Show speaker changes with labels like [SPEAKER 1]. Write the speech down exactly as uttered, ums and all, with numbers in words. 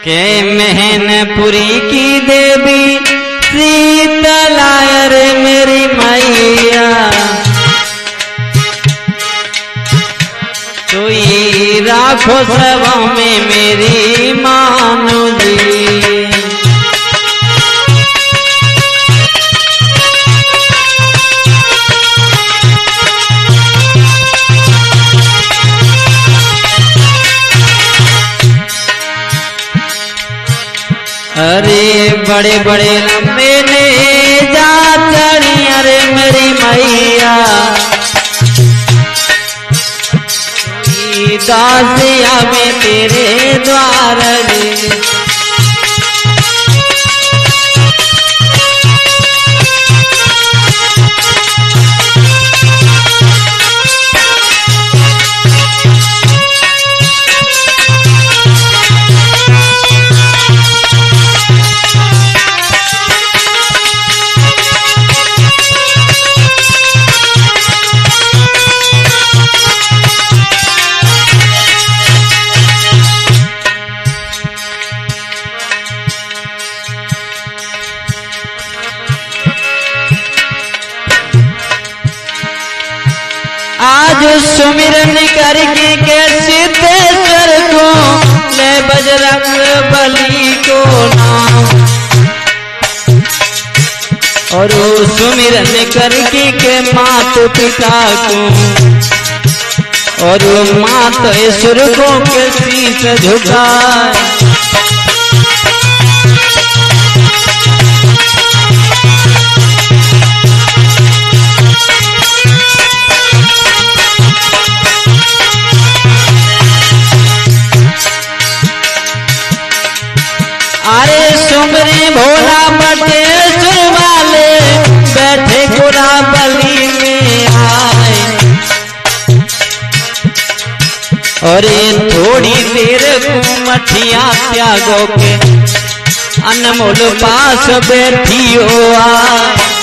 [SPEAKER 1] के महनपुरी की देवी शीतलायर मेरी मैया तो ये राखो सभा में मेरी मानो जी। अरे बड़े बड़े लंबे ने जा चढ़ी अरे मेरी मैया दासिया में तेरे द्वार रे आज सुमिरन करके के सिद्धेश्वर को ले बजरंग बली को नाम और सुमिरन करके के मात पिता को और मात ईश्वर को के शीश झुकाए। अरे सुमरी भोला बटेश्वर वाले बैठे गुरा बली में आए और थोड़ी देर कुमठिया त्यागो के अनमोल पास बैठी हो आए।